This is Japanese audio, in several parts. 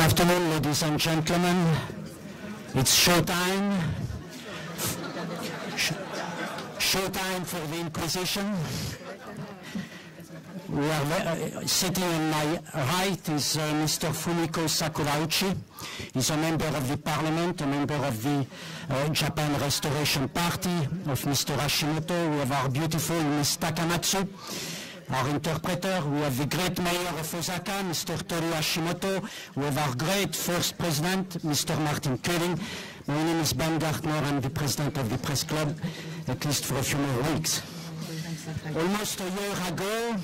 afternoon, ladies and gentlemen. It's showtime. Showtime for the Inquisition. We are sitting on my right is Mr. Fumiko Sakurauchi. He's a member of the parliament, a member of the Japan Restoration Party of Mr. Hashimoto. We have our beautiful Ms. Takamatsu, our interpreter. We have the great mayor of Osaka, Mr. Toru Hashimoto. We have our great first president, Mr. Martin Koenig. My name is Ben Gartner. I'm the president of the press club, at least for a few more weeks. Almost a year ago,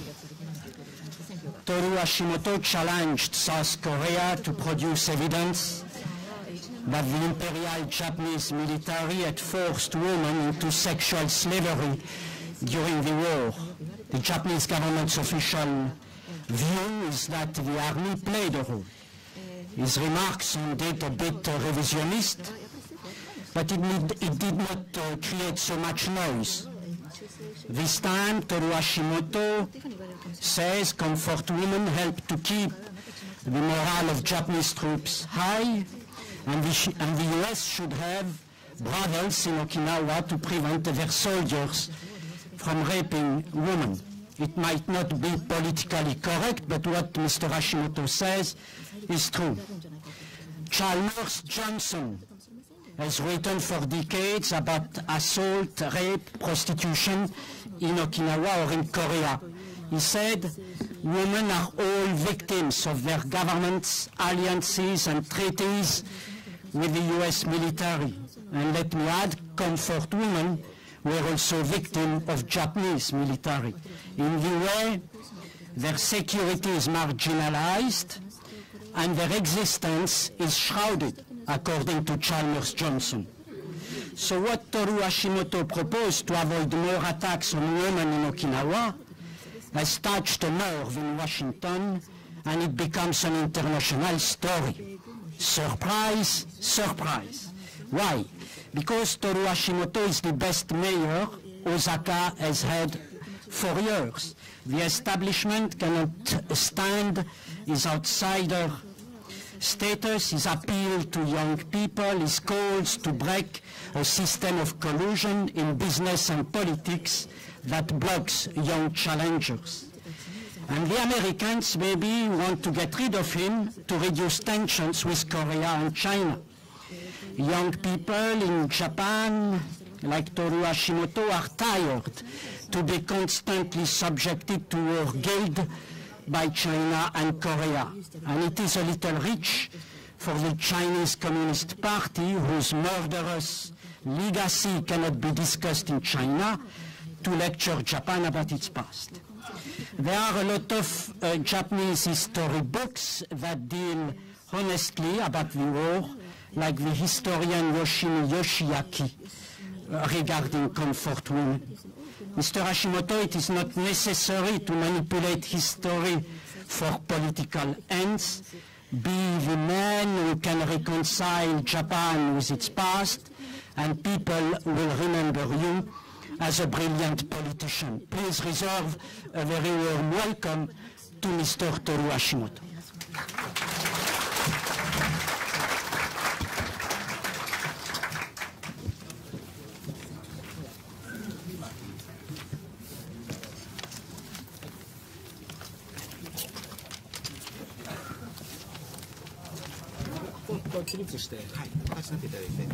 Toru Hashimoto challenged South Korea to produce evidence that the Imperial Japanese military had forced women into sexual slavery during the war. The Japanese government's official view is that the army played a role. His remarks sounded a bit revisionist, but it did not create so much noise. This time, Toru Hashimoto says comfort women help to keep the morale of Japanese troops high, and the US should have brothels in Okinawa to prevent their soldiers from raping women. It might not be politically correct, but what Mr. Hashimoto says is true. Chalmers Johnson has written for decades about assault, rape, prostitution in Okinawa or in Korea. He said, women are all victims of their governments, alliances, and treaties with the US military. And let me add, comfort women were also victims of Japanese military. In the way, their security is marginalized and their existence is shrouded, according to Chalmers Johnson. So what Toru Hashimoto proposed to avoid more attacks on women in Okinawa has touched a nerve in Washington, and it becomes an international story. Surprise, surprise. Why? Because Toru Hashimoto is the best mayor Osaka has had for years. The establishment cannot stand his outsider status, his appeal to young people, his calls to break a system of collusion in business and politics that blocks young challengers. And the Americans maybe want to get rid of him to reduce tensions with Korea and China. Young people in Japan, like Toru Hashimoto, are tired to be constantly subjected to war guilt by China and Korea. And it is a little rich for the Chinese Communist Party, whose murderous legacy cannot be discussed in China, to lecture Japan about its past. There are a lot of Japanese history books that deal honestly about the war, like the historian Yoshimi Yoshiaki regarding comfort women. Mr. Hashimoto, it is not necessary to manipulate history for political ends. Be the man who can reconcile Japan with its past, and people will remember you as a brilliant politician. Please reserve a very warm welcome to Mr. Toru Hashimoto. 起立して、はい、立ちなっていただいて。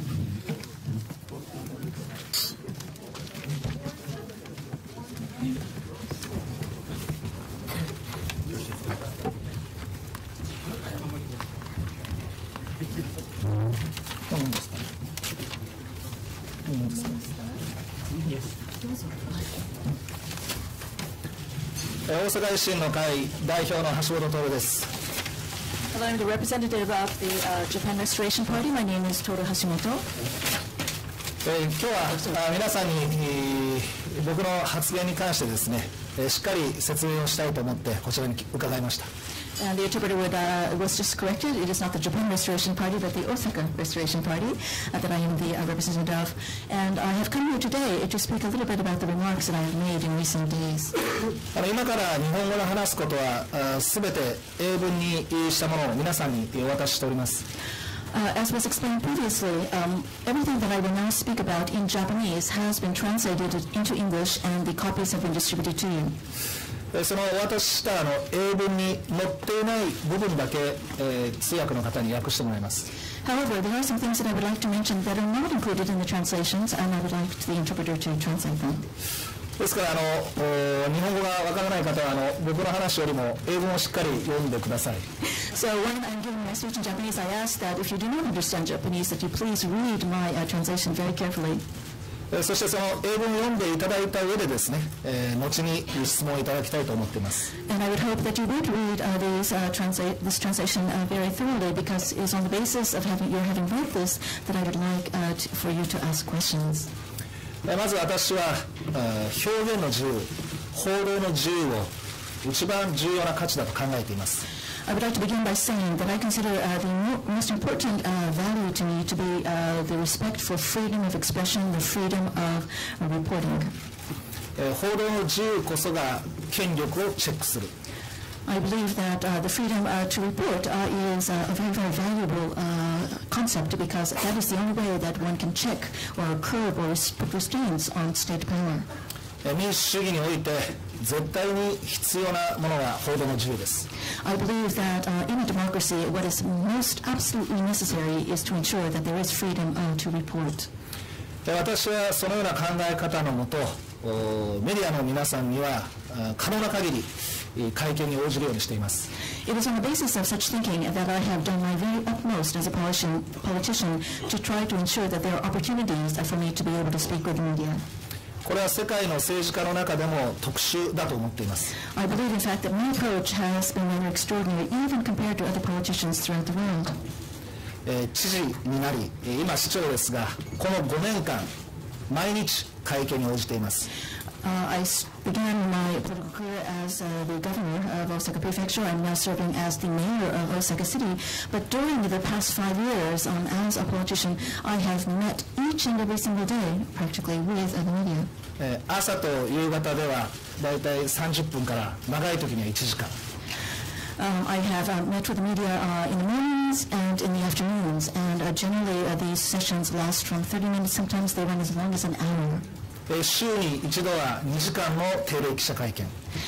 大阪維新の会代表の橋本徹です。 Hello, I'm the representative of the Japan Restoration Party. My name is Toru Hashimoto. 今日は皆さんに僕の発言に関してですね、 しっかり説明をしたいと思ってこちらに伺いました。 And the interpreter was just corrected. It is not the Japan Restoration Party, but the Osaka Restoration Party that I am the representative of. And I have come here today to speak a little bit about the remarks that I have made in recent days. 今から日本語で話すことはすべて英文にしたものを皆さんにお渡ししております。 As was explained previously, everything that I will now speak about in Japanese has been translated into English, and the copies have been distributed to you. そのお渡しした英文に載っていない部分だけ、通訳の方に訳してもらいます。 However, there are some things that I would like to mention that are not included in the translations, and I would like the interpreter to translate them. ですから日本語がわからない方は僕の話よりも英文をしっかり読んでください。 So when I'm giving my speech in Japanese, I ask that if you do not understand Japanese, that you please read my translation very carefully. そしてその英文を読んでいただいた上でですね、後に質問をいただきたいと思っています。 And I would hope that you would read this translation very thoroughly, because it is on the basis of your having read this that I would like for you to ask questions. まず私は表現の自由、報道の自由を一番重要な価値だと考えています。 I would like to begin by saying that I consider the most important value to me to be the respect for freedom of expression, the freedom of reporting. 報道の自由こそが権力をチェックする。 I believe that the freedom to report is a very, very valuable concept, because that is the only way that one can check or curb or put restraints on state power. 民主主義において絶対に必要なものは報道の自由です。 I believe that in a democracy, what is most absolutely necessary is to ensure that there is freedom to report. 私はそのような考え方のもと、メディアの皆さんには可能な限り会見に応じるようにしています。 It is on the basis of such thinking that I have done my very utmost as a politician to try to ensure that there are opportunities for me to be able to speak with the media. これは世界の政治家の中でも特殊だと思っています。 I believe, in fact, that my approach has been rather extraordinary, even compared to other politicians throughout the world. 知事になり、今市長ですが、この5年間、毎日会見に応じています。 I began my political career as the governor of Osaka Prefecture. I'm now serving as the mayor of Osaka City. But during the past 5 years, as a politician, I have met each and every single day, practically, with the media. 朝と夕方ではだいたい30分から長い時には1時間。 I have met with the media in the mornings and in the afternoons, and generally these sessions last from 30 minutes. Sometimes they run as long as an hour. 週に一度は2時間の定例記者会見。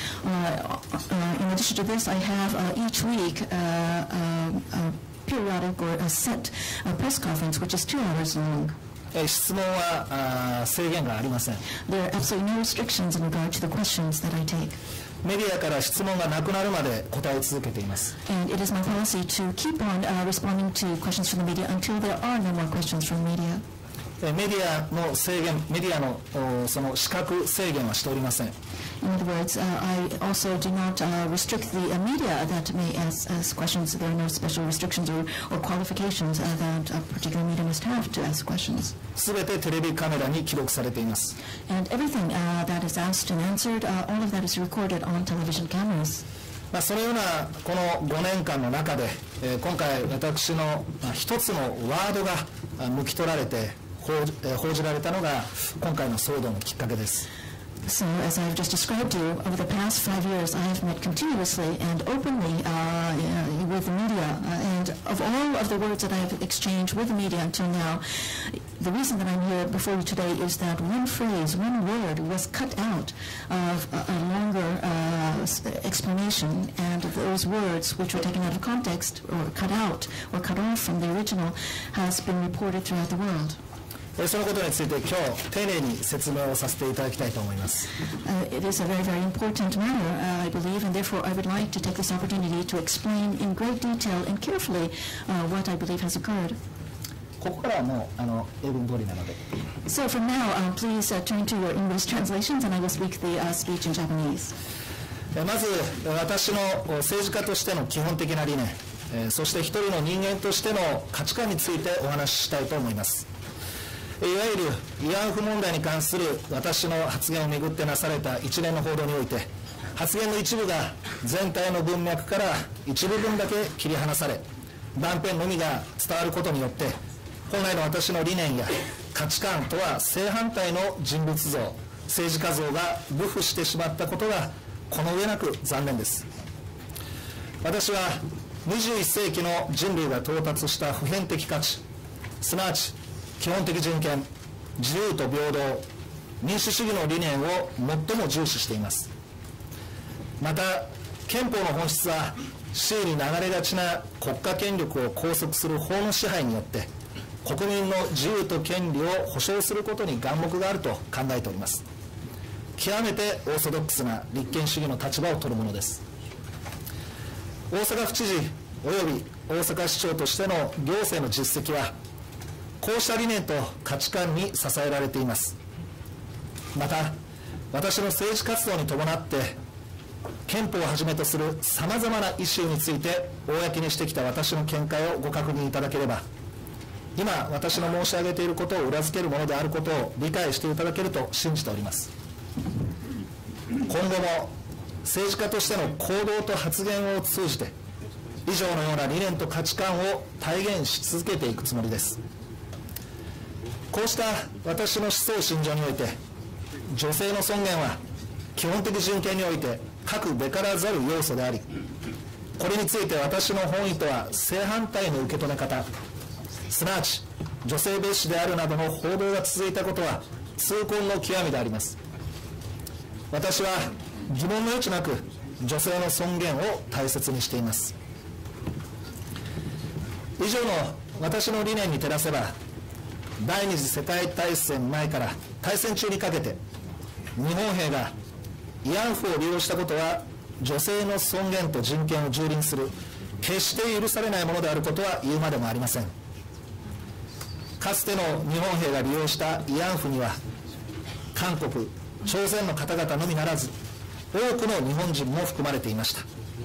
In addition to this, I have each week a periodic or a set press conference, which is 2 hours long. 質問は制限がありません。 There are absolutely no restrictions in regard to the questions that I take. メディアから質問がなくなるまで答え続けています。 And it is my policy to keep on responding to questions from the media until there are no more questions from media. メディアの制限、メディアのその資格制限はしておりません。 In other words, I also do not restrict the media that may ask questions. There are no special restrictions or qualifications that a particular media must have to ask questions. すべてテレビカメラに記録されています。 And everything that is asked and answered, all of that is recorded on television cameras. そのようなこの5年間の中で、今回私の一つのワードが抜き取られて報じられたのが今回の騒動のきっかけです。 So, as I have just described to you, over the past 5 years, I have met continuously and openly with the media. And of all of the words that I have exchanged with the media until now, the reason that I'm here before you today is that one phrase, one word was cut out of a longer explanation. And those words, which were taken out of context or cut out or cut off from the original, has been reported throughout the world. そのことについて今日丁寧に説明をさせていただきたいと思います。 It is a very, very important matter, I believe, and therefore I would like to take this opportunity to explain in great detail and carefully what I believe has occurred. ここからはもう英文通りなので。 So from now, please turn to your English translations, and I will speak the speech in Japanese. まず私の政治家としての基本的な理念、そして一人の人間としての価値観についてお話ししたいと思います。いわゆる慰安婦問題に関する私の発言をめぐってなされた一連の報道において、 発言の一部が全体の文脈から一部分だけ切り離され、断片のみが伝わることによって、本来の私の理念や価値観とは正反対の人物像、政治家像が流布してしまったことがこの上なく残念です。私は21世紀の人類が到達した普遍的価値、すなわち基本的人権、自由と平等、民主主義の理念を最も重視しています。また憲法の本質は周囲に流れがちな国家権力を拘束する法の支配によって国民の自由と権利を保障することに眼目があると考えております。極めてオーソドックスな立憲主義の立場を取るものです。大阪府知事および大阪市長としての行政の実績はこうした理念と価値観に支えられています。また私の政治活動に伴って憲法をはじめとするさまざまなイシューについて公にしてきた私の見解をご確認いただければ、今私の申し上げていることを裏付けるものであることを理解していただけると信じております。今後も政治家としての行動と発言を通じて以上のような理念と価値観を体現し続けていくつもりです。こうした私の思想信条において、女性の尊厳は基本的人権において欠くべからざる要素であり、これについて私の本意とは正反対の受け止め方、すなわち女性蔑視であるなどの報道が続いたことは痛恨の極みであります。私は疑問の余地なく女性の尊厳を大切にしています。以上の私の理念に照らせば、第二次世界大戦前から大戦中にかけて日本兵が慰安婦を利用したことは女性の尊厳と人権を蹂躙する決して許されないものであることは言うまでもありません。かつての日本兵が利用した慰安婦には韓国、朝鮮の方々のみならず多くの日本人も含まれていました。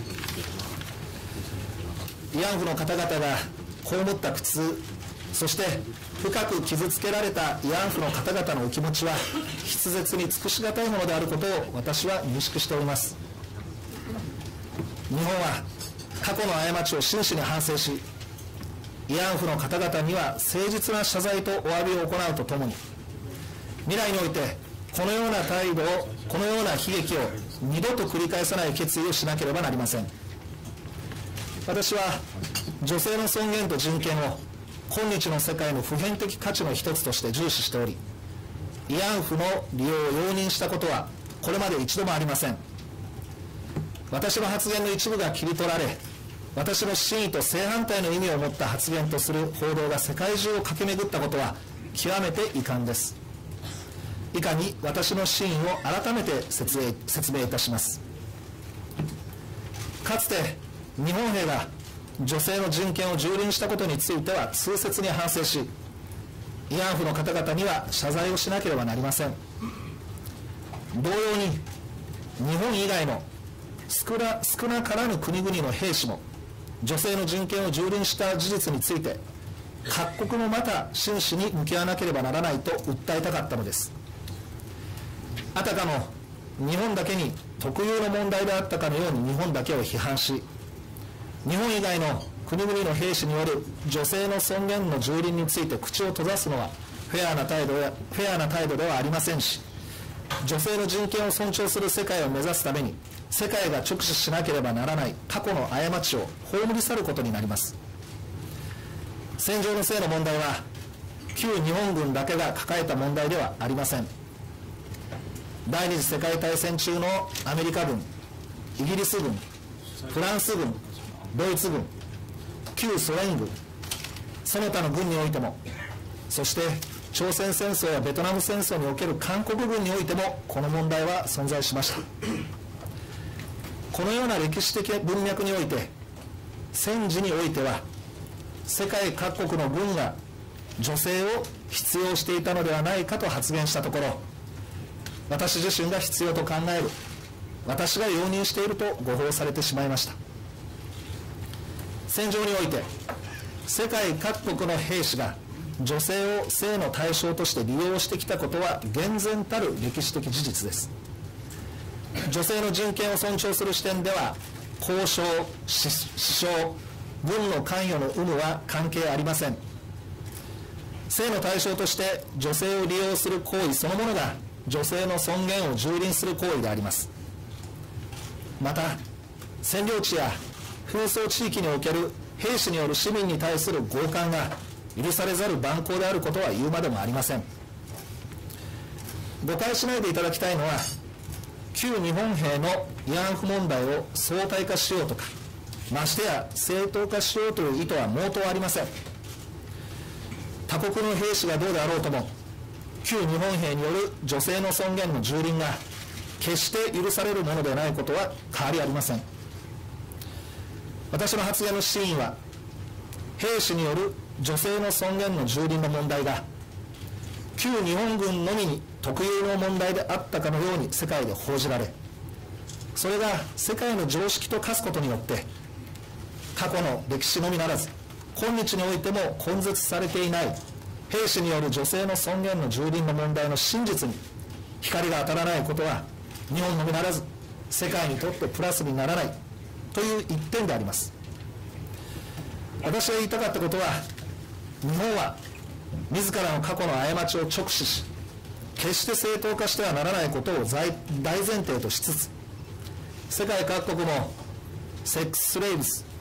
慰安婦の方々が被った苦痛、そして深く傷つけられた慰安婦の方々のお気持ちは筆舌に尽くしがたいものであることを私は認識しております。日本は過去の過ちを真摯に反省し、慰安婦の方々には誠実な謝罪とお詫びを行うとともに、未来においてこのような態度を、このような悲劇を二度と繰り返さない決意をしなければなりません。私は女性の尊厳と人権を今日の世界の普遍的価値の一つとして重視しており、慰安婦の利用を容認したことはこれまで一度もありません。私の発言の一部が切り取られ、私の真意と正反対の意味を持った発言とする報道が世界中を駆け巡ったことは極めて遺憾です。以下に私の真意を改めて説明いたします。かつて日本兵が女性の人権を蹂躙したことについては痛切に反省し、慰安婦の方々には謝罪をしなければなりません。同様に日本以外の少なからぬ国々の兵士も女性の人権を蹂躙した事実について各国もまた真摯に向き合わなければならないと訴えたかったのです。あたかも日本だけに特有の問題であったかのように日本だけを批判し、日本以外の国々の兵士による女性の尊厳の蹂躙について口を閉ざすのはフェアな態度ではありませんし、女性の人権を尊重する世界を目指すために世界が直視しなければならない過去の過ちを葬り去ることになります。戦場の性の問題は旧日本軍だけが抱えた問題ではありません。第二次世界大戦中のアメリカ軍、イギリス軍、フランス軍、ドイツ軍、旧ソ連軍、その他の軍においても、そして朝鮮戦争やベトナム戦争における韓国軍においてもこの問題は存在しました。このような歴史的文脈において、戦時においては世界各国の軍が女性を必要していたのではないかと発言したところ、私自身が必要と考える、私が容認していると誤報されてしまいました。戦場において世界各国の兵士が女性を性の対象として利用してきたことは厳然たる歴史的事実です。 女性の人権を尊重する視点では、交渉、死傷、軍の関与の有無は関係ありません。性の対象として女性を利用する行為そのものが女性の尊厳を蹂躙する行為であります。また、占領地や紛争地域における兵士による市民に対する強姦が許されざる蛮行であることは言うまでもありません。誤解しないでいただきたいのは、旧日本兵の慰安婦問題を相対化しようとか、ましてや正当化しようという意図は毛頭ありません。他国の兵士がどうであろうとも、旧日本兵による女性の尊厳の蹂躙が決して許されるものでないことは変わりありません。私の発言の真意は、兵士による女性の尊厳の蹂躙の問題が旧日本軍のみに特有の問題であったかのように世界で報じられ、それが世界の常識と化すことによって、過去の歴史のみならず今日においても根絶されていない兵士による女性の尊厳の蹂躙の問題の真実に光が当たらないことは、日本のみならず世界にとってプラスにならないという一点であります。私が言いたかったことは、日本は自らの過去の過ちを直視し、決して正当化してはならないことを大前提としつつ、世界各国もセックススレイブ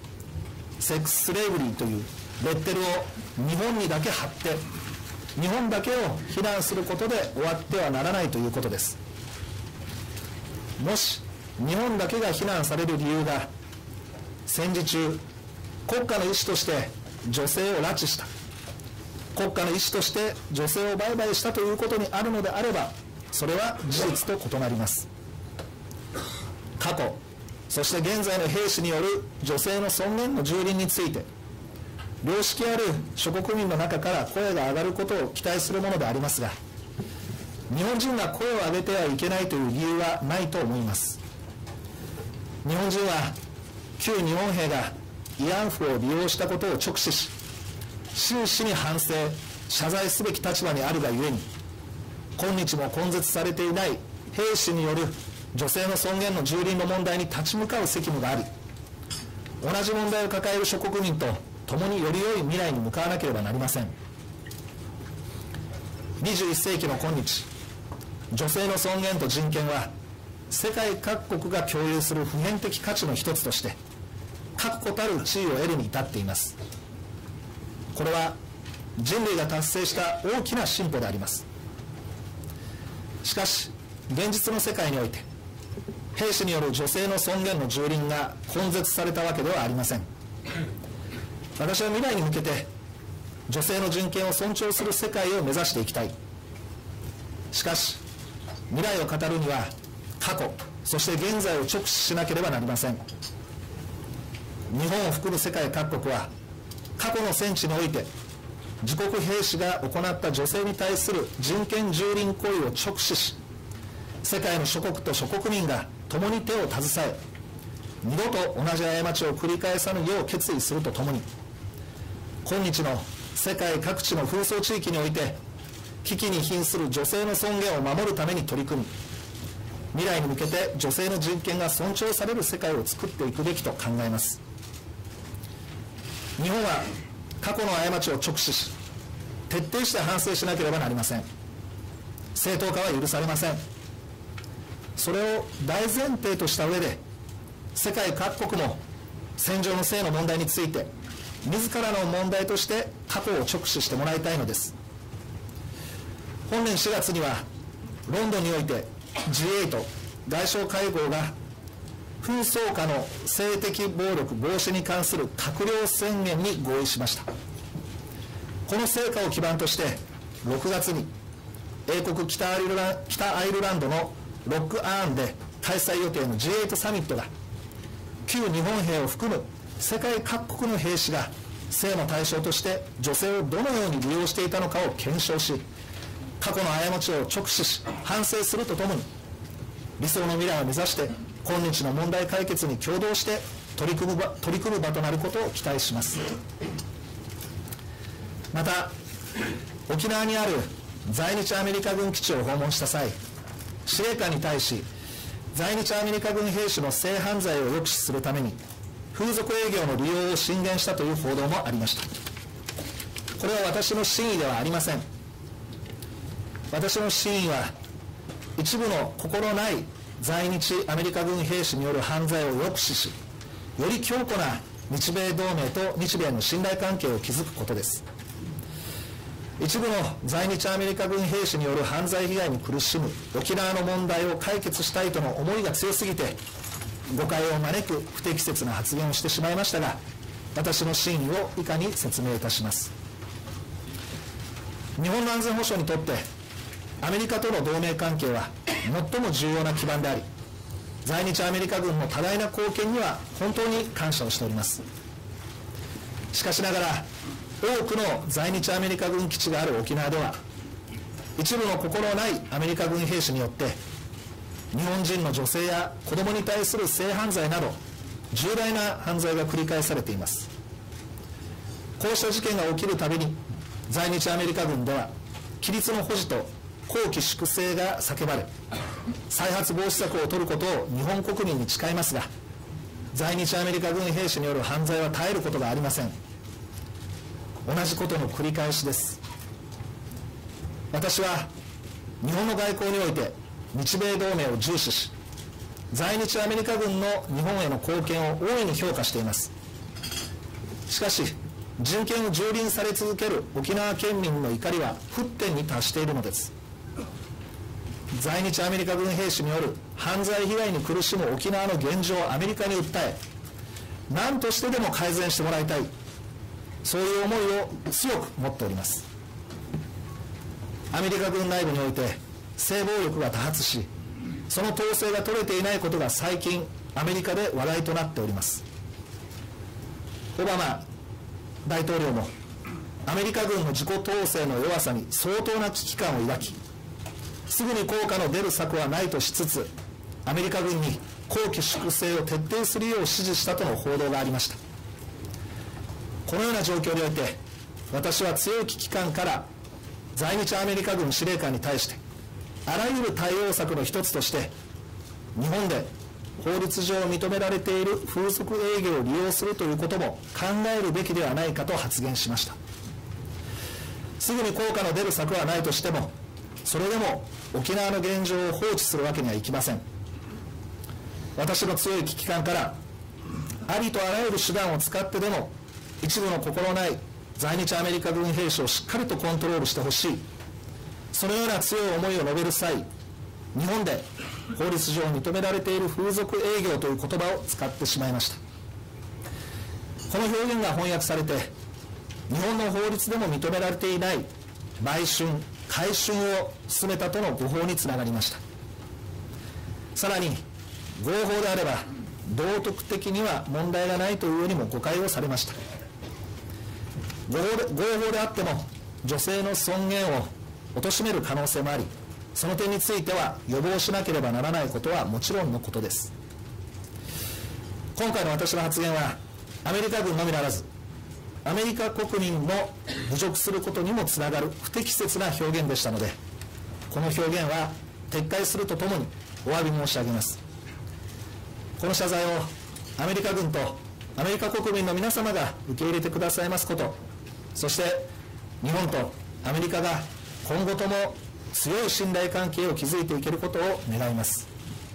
リーというレッテルを日本にだけ貼って、日本だけを非難することで終わってはならないということです。もし日本だけが非難される理由が、戦時中国家の意思として女性を拉致した、国家の意思として女性を売買したということにあるのであれば、それは事実と異なります。過去、そして現在の兵士による女性の尊厳の蹂躙について、良識ある諸国民の中から声が上がることを期待するものでありますが、日本人が声を上げてはいけないという理由はないと思います。日本人は旧日本兵が慰安婦を利用したことを直視し、真摯に反省、謝罪すべき立場にあるがゆえに、今日も根絶されていない兵士による女性の尊厳の蹂躙の問題に立ち向かう責務があり、同じ問題を抱える諸国民と共により良い未来に向かわなければなりません。21世紀の今日、女性の尊厳と人権は世界各国が共有する普遍的価値の一つとして確固たる地位を得るに至っています。これは人類が達成した大きな進歩であります。しかし現実の世界において、兵士による女性の尊厳の蹂躙が根絶されたわけではありません。私は未来に向けて女性の人権を尊重する世界を目指していきたい。しかし未来を語るには過去、そして現在を直視しなければなりません。日本を含む世界各国は過去の戦地において自国兵士が行った女性に対する人権蹂躙行為を直視し、世界の諸国と諸国民が共に手を携え、二度と同じ過ちを繰り返さぬよう決意するとともに、今日の世界各地の紛争地域において危機に瀕する女性の尊厳を守るために取り組み、未来に向けて女性の人権が尊重される世界を作っていくべきと考えます。日本は過去の過ちを直視し、徹底して反省しなければなりません。正当化は許されません。それを大前提とした上で、世界各国も戦場の性の問題について自らの問題として過去を直視してもらいたいのです。本年4月にはロンドンにおいて G8 外相会合が紛争下の性的暴力防止に関する閣僚宣言に合意しました。この成果を基盤として6月に英国北アイルランドのロックアーンで開催予定の G8 サミットが、旧日本兵を含む世界各国の兵士が性の対象として女性をどのように利用していたのかを検証し、過去の過ちを直視し反省するとともに、理想の未来を目指して今日の問題解決に共同して取り組む場となることを期待します。また、沖縄にある在日アメリカ軍基地を訪問した際、司令官に対し、 在日アメリカ軍兵士の性犯罪を抑止するために風俗営業の利用を進言したという報道もありました。これは私の真意ではありません。私の真意は、一部の心ない在日アメリカ軍兵士による犯罪を抑止し、より強固な日米同盟と日米の信頼関係を築くことです。一部の在日アメリカ軍兵士による犯罪被害に苦しむ沖縄の問題を解決したいとの思いが強すぎて、誤解を招く不適切な発言をしてしまいましたが、私の真意を以下に説明いたします。日本の安全保障にとってアメリカとの同盟関係は最も重要な基盤であり、在日アメリカ軍の多大な貢献には本当に感謝をしております。しかしながら、多くの在日アメリカ軍基地がある沖縄では、一部の心ないアメリカ軍兵士によって日本人の女性や子供に対する性犯罪など重大な犯罪が繰り返されています。こうした事件が起きるたびに、在日アメリカ軍では規律の保持と綱紀粛正が叫ばれ、再発防止策を取ることを日本国民に誓いますが、在日アメリカ軍兵士による犯罪は絶えることがありません。同じことの繰り返しです。私は日本の外交において日米同盟を重視し、在日アメリカ軍の日本への貢献を大いに評価しています。しかし、人権を蹂躙され続ける沖縄県民の怒りは沸点に達しているのです。在日アメリカ軍兵士による犯罪被害に苦しむ沖縄の現状をアメリカに訴え、何としてでも改善してもらいたい、そういう思いを強く持っております。アメリカ軍内部において性暴力が多発し、その統制が取れていないことが最近アメリカで話題となっております。オバマ大統領もアメリカ軍の自己統制の弱さに相当な危機感を抱き、すぐに効果の出る策はないとしつつ、アメリカ軍に綱紀粛正を徹底するよう指示したとの報道がありました。このような状況において、私は強い危機感から在日アメリカ軍司令官に対して、あらゆる対応策の一つとして、日本で法律上認められている風俗営業を利用するということも考えるべきではないかと発言しました。すぐに効果の出る策はないとしても、それでも沖縄の現状を放置するわけにはいきません。私の強い危機感から、ありとあらゆる手段を使ってでも一部の心ない在日アメリカ軍兵士をしっかりとコントロールしてほしい、そのような強い思いを述べる際、日本で法律上認められている風俗営業という言葉を使ってしまいました。この表現が翻訳されて、日本の法律でも認められていない売春、買春を進めたとの誤報につながりました。さらに、合法であれば道徳的には問題がないというようにも誤解をされました。合法であっても女性の尊厳を貶める可能性もあり、その点については予防しなければならないことはもちろんのことです。今回の私の発言は、アメリカ軍のみならずアメリカ国民も侮辱することにもつながる不適切な表現でしたので、この表現は撤回するとともにお詫び申し上げます。この謝罪をアメリカ軍とアメリカ国民の皆様が受け入れてくださいますこと、そして日本とアメリカが今後とも強い信頼関係を築いていけることを願います。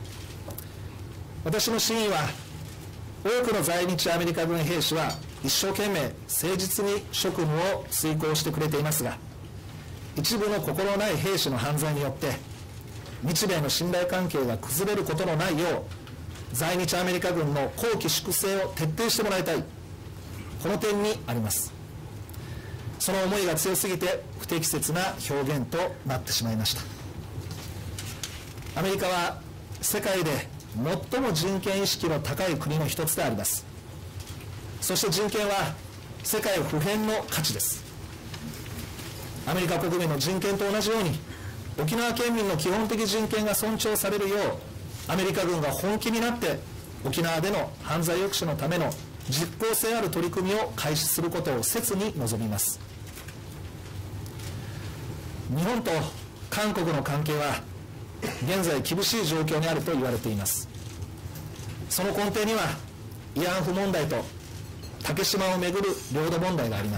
私の真意は、多くの在日アメリカ軍兵士は一生懸命誠実に職務を遂行してくれていますが、一部の心ない兵士の犯罪によって日米の信頼関係が崩れることのないよう、在日アメリカ軍の綱紀粛正を徹底してもらいたい、この点にあります。その思いが強すぎて不適切な表現となってしまいました。アメリカは世界で最も人権意識の高い国の一つであります。そして人権は世界普遍の価値です。アメリカ国民の人権と同じように、沖縄県民の基本的人権が尊重されるよう、アメリカ軍が本気になって沖縄での犯罪抑止のための実効性ある取り組みを開始することを切に望みます。日本と韓国の関係は現在厳しい状況にあると言われています。その根底には慰安婦問題と竹島をめぐる領土問題があります。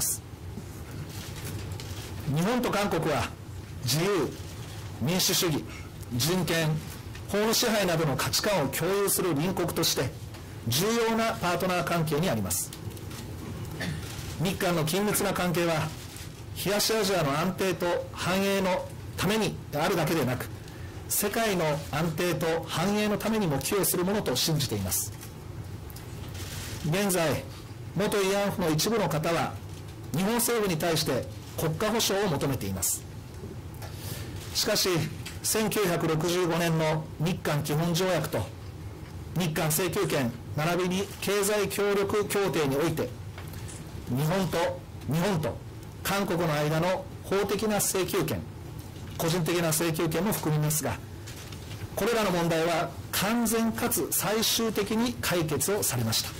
日本と韓国は自由、民主主義、人権、法の支配などの価値観を共有する隣国として重要なパートナー関係にあります。日韓の緊密な関係は東アジアの安定と繁栄のためにあるだけでなく、世界の安定と繁栄のためにも寄与するものと信じています。現在、元慰安婦の一部の方は日本政府に対して国家保障を求めています。しかし1965年の日韓基本条約と日韓請求権並びに経済協力協定において日本と韓国の間の法的な請求権、個人的な請求権も含みますが、これらの問題は完全かつ最終的に解決をされました。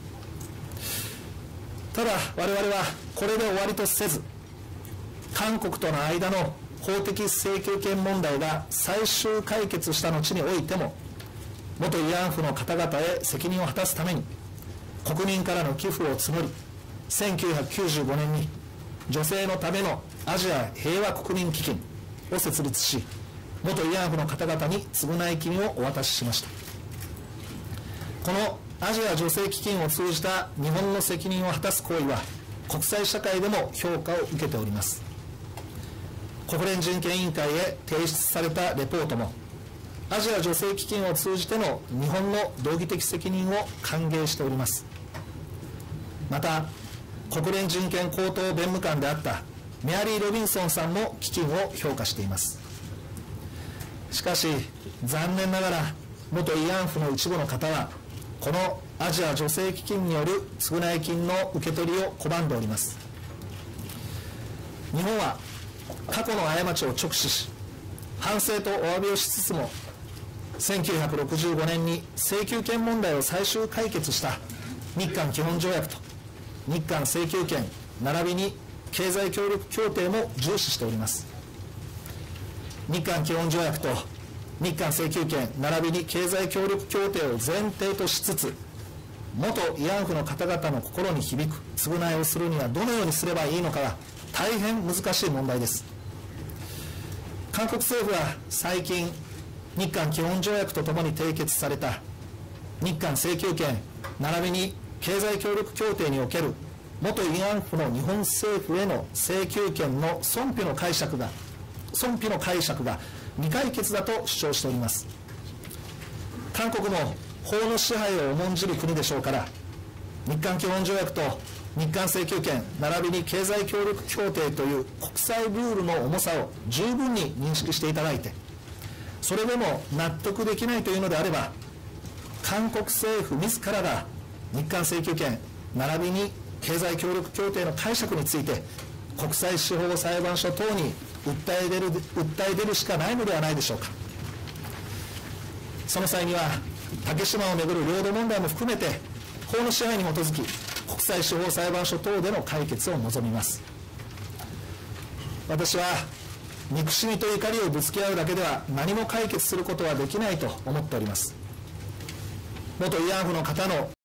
ただ我々はこれで終わりとせず、韓国との間の法的請求権問題が最終解決した後においても、元慰安婦の方々へ責任を果たすために国民からの寄付を募り、1995年に女性のためのアジア平和国民基金を設立し、元慰安婦の方々に償い金をお渡ししました。このアジア女性基金を通じた日本の責任を果たす行為は国際社会でも評価を受けております。国連人権委員会へ提出されたレポートもアジア女性基金を通じての日本の道義的責任を歓迎しております。また国連人権高等弁務官であったメアリー・ロビンソンさんも基金を評価しています。しかし残念ながら元慰安婦の一部の方はこのアジア女性基金による償い金の受け取りを拒んでおります。日本は過去の過ちを直視し、反省とお詫びをしつつも、1965年に請求権問題を最終解決した日韓基本条約と日韓請求権並びに経済協力協定も重視しております。日韓基本条約と日韓請求権並びに経済協力協定を前提としつつ、元慰安婦の方々の心に響く償いをするにはどのようにすればいいのかは大変難しい問題です。韓国政府は最近日韓基本条約とともに締結された日韓請求権並びに経済協力協定における元慰安婦の日本政府への請求権の損否の解釈が未解決だと主張しております。韓国も法の支配を重んじる国でしょうから、日韓基本条約と日韓請求権並びに経済協力協定という国際ルールの重さを十分に認識していただいて、それでも納得できないというのであれば、韓国政府自らが日韓請求権並びに経済協力協定の解釈について国際司法裁判所等に訴え出るしかないのではないでしょうか。その際には竹島をめぐる領土問題も含めて法の支配に基づき国際司法裁判所等での解決を望みます。私は憎しみと怒りをぶつけ合うだけでは何も解決することはできないと思っております。元慰安婦の方の